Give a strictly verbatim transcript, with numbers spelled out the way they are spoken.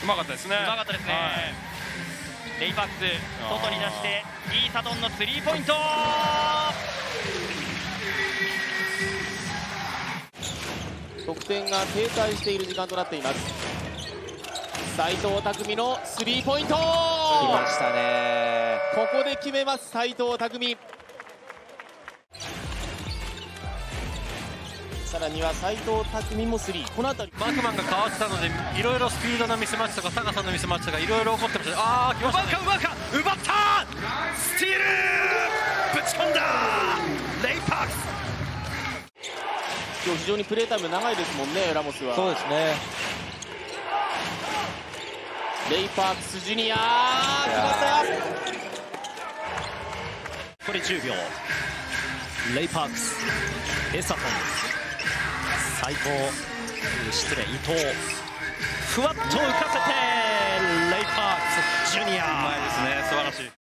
まかったですね。 うまかったですね、はい、レイパックス外に出してイーサドンのスリーポイント。 得点が停滞している時間となっています。斉藤匠のスリーポイント、来ましたね。 ここで決めます斉藤匠。さらには斉藤匠もスリー。この辺りマークマンが変わってたので、いろいろスピードのミスマッチとか高さのミスマッチとかいろいろ起こってました。ああ来ましたね。 奪うか奪うか奪った、スティールぶち込んだレイパークス。 今日非常にプレータイム長いですもんね、ラモスは。 そうですね。 レイパークスジュニア決まったよ。 これじゅうびょう。レイパークスエサトン斉藤失礼伊藤ふわっと浮かせて